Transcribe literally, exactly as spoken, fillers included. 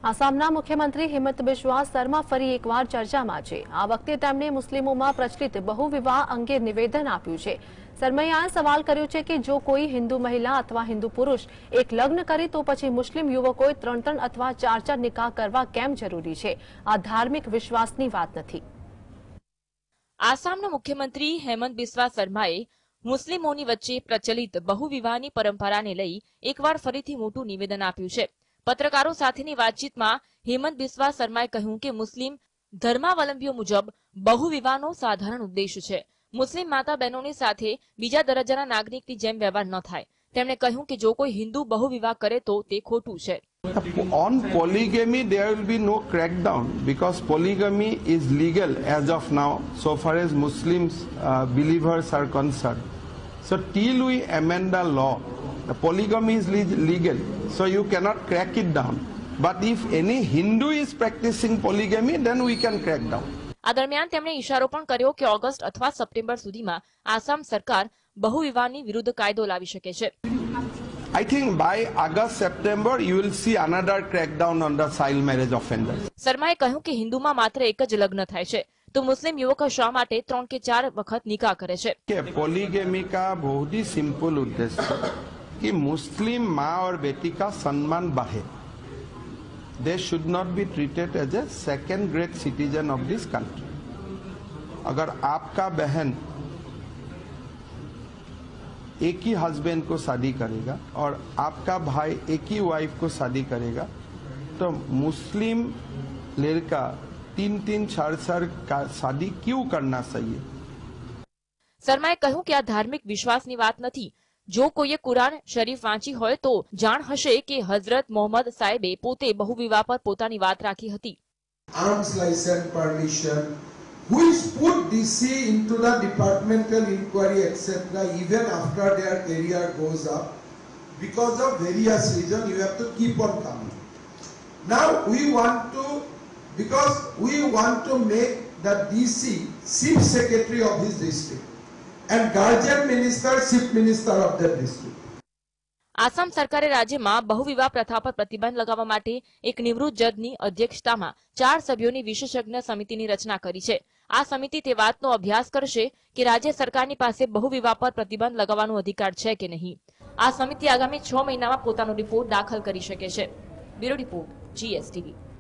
આસામના મુખ્યમંત્રી હિમંત બિસ્વા શર્મા ફરી એકવાર ચર્ચામાં છે। આ વખતે તેમણે મુસ્લિમોમાં પ્રચલિત બહુવિવાહ અંગે નિવેદન આપ્યું છે। શર્માએ સવાલ કર્યો છે કે જો કોઈ હિન્દુ મહિલા અથવા હિન્દુ પુરુષ એક લગ્ન કરે તો પછી મુસ્લિમ યુવકોએ ત્રણ ત્રણ અથવા ચાર ચાર નિકાહ કરવા કેમ જરૂરી છે? આ ધાર્મિક વિશ્વાસની વાત નથી। આસામના મુખ્યમંત્રી હેમંત બિસ્વા શર્માએ મુસ્લિમોની વચ્ચે પ્રચલિત બહુવિવાહની પરંપરાને લઈ એકવાર ફરીથી મોટું નિવેદન આપ્યું છે। પત્રકારો સાથેની વાતચીતમાં હેમંત બિસ્વા શર્માએ કહ્યું કે મુસ્લિમ ધર્માવલંબીઓ મુજબ બહુવિવાહનો સાધારણ ઉદ્દેશ છે। મુસ્લિમ માતા બહેનોની સાથે બીજા દરજ્જાના નાગરિકની જેમ વ્યવહાર ન થાય। તેમણે કહ્યું કે જો કોઈ હિન્દુ બહુવિવાહ કરે તો તે ખોટું છે। On polygamy, there will be no crackdown because polygamy is legal as of now, so far as Muslims uh, believers are concerned. So till we amend the law, the polygamy is legal, so you cannot crack it down. But if any Hindu is practicing polygamy, then we can crack down. આ દરમિયાન તેમણે ઇશારો પણ કર્યો કે August અથવા September સુધીમાં આસામ સરકાર બહુવિવાહની વિરુદ્ધ કાયદો લાવી શકે છે। I think by August, September, you will see another crackdown on the child marriage offenders. શર્માએ કહ્યું કે હિન્દુમાં માત્ર એક જ લગ્ન થાય છે તો મુસ્લિમ યુવકો શા માટે ત્રણ કે ચાર વખત નિકાહ કરે છે? પોલીગેમી का बहुत ही सिंपल उद्देश्य है कि मुस्लिम माँ और बेटी का सम्मान बढ़े। They should not be treated as a second grade citizen of this country. अगर आपका बहन एक ही हस्बैंड को शादी करेगा और आपका भाई एक ही वाइफ को शादी करेगा तो मुस्लिम लड़का तीन तीन चार चार का शादी क्यों करना चाहिए? શર્માએ કહ્યું કે આ ધાર્મિક વિશ્વાસની વાત નથી। જો કોઈએ કુરાન શરીફ વાંચી હોય તો જાણ હશે કે હઝરત મોહમ્મદ સાહેબે પોતે બહુવિવાહ પર પોતાની વાત રાખી હતી। Arms license permission, which put D C into the departmental inquiry et cetera even after their career goes up because of various reasons. You have to keep on coming. Now we want to, because we want to make the D C chief secretary of his district and guardian minister chief minister of that district. Assam સરકારે રાજ્યમાં બહુવિવાહ પ્રથા પર પ્રતિબંધ લગાવવા માટે એક નિવૃત્ત જજની અધ્યક્ષતામાં ચાર સભ્યોની વિશેષજ્ઞ સમિતિની રચના કરી છે। આ સમિતિ તે વાતનો અભ્યાસ કરશે કે રાજ્ય સરકારની પાસે બહુવિવાહ પર પ્રતિબંધ લગાવવાનો અધિકાર છે કે નહીં। આ સમિતિ આગામી છ મહિનામાં પોતાનો રિપોર્ટ દાખલ કરી શકે છે। Bureau report, G S T V।